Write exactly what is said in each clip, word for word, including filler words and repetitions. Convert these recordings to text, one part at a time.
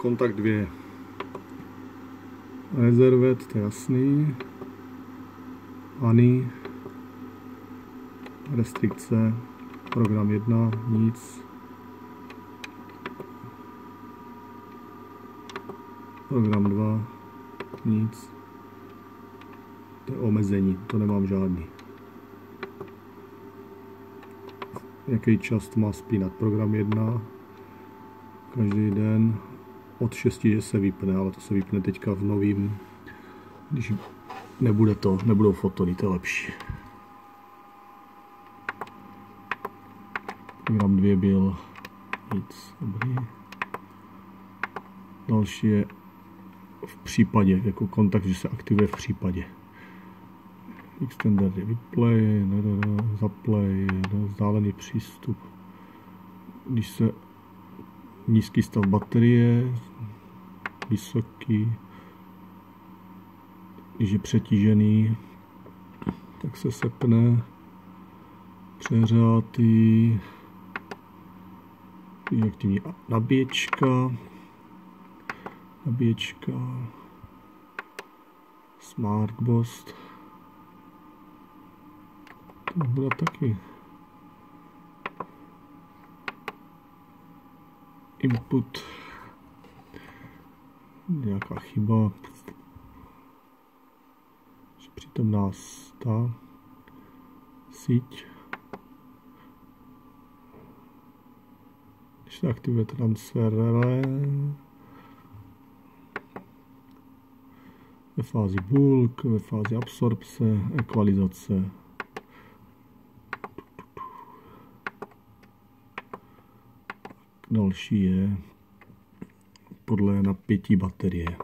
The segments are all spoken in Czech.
kontakt dvě. Rezervet, to je jasný. Ani. Restrikce. Program jedna, nic. Program dva, nic. To je omezení, to nemám žádný. Jaký čas to má spínat? Program jedna. Každý den od šesti, že se vypne, ale to se vypne teďka v novým. Když nebude to, nebudou fotony, to je lepší. Program dvě byl nic, dobrý. Další je v případě, jako kontakt, že se aktivuje v případě. Extender je vyplay, zaplay, vzdálený přístup. Když se nízký stav baterie, vysoký, když je přetížený, tak se sepne, přehřátý, aktivní nabíječka, nabíječka, Smartbost, to bude taky. Input, nějaká chyba, přítomná ta síť, když se aktivuje transfer relé, ve fázi bulk, ve fázi absorpce, ekvalizace. Další je podle napětí baterie.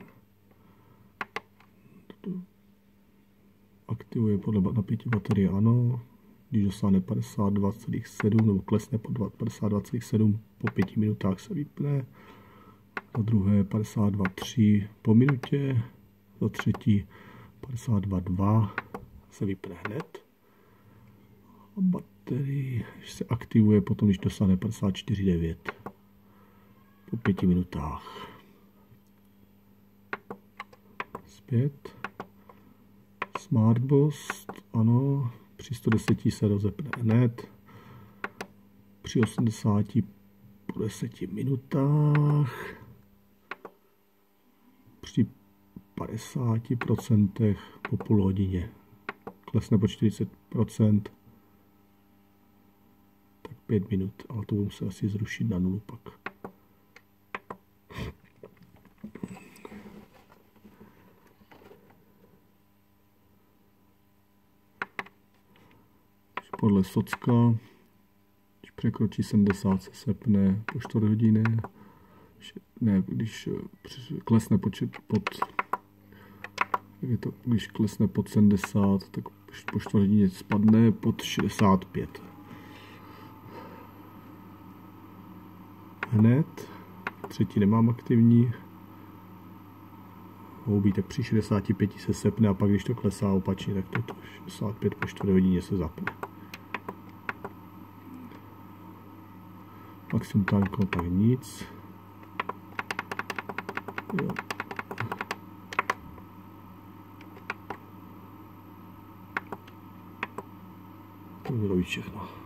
Aktivuje podle napětí baterie, ano. Když dosáhne padesát dva celá sedm nebo klesne pod padesát dva celá sedm, po pěti minutách se vypne. Za druhé padesát dva celá tři po minutě. Za třetí padesát dva celá dva se vypne hned. A baterie se aktivuje potom, když dosáhne padesát čtyři celá devět. Po pěti minutách. Zpět. Smartbost, ano, při sto deseti se rozepne hned. Při osmdesáti po deseti minutách. Při padesáti procentech po půl hodině. Klesne po čtyřicet procent. Tak pět minut, ale to budu se asi zrušit na nulu pak. Podle socka, když překročí sedmdesát, se sepne po čtyři hodiny. Ne, když klesne počet pod, je to, když klesne pod sedmdesát, tak po čtyři hodině spadne pod šedesát pět. Hned, třetí nemám aktivní. Houbí, tak při šedesáti pěti se sepne a pak když to klesá opačně, tak toto šedesát pět po čtyři hodině se zapne. Maximum time contact nic. Jo. To bylo všechno.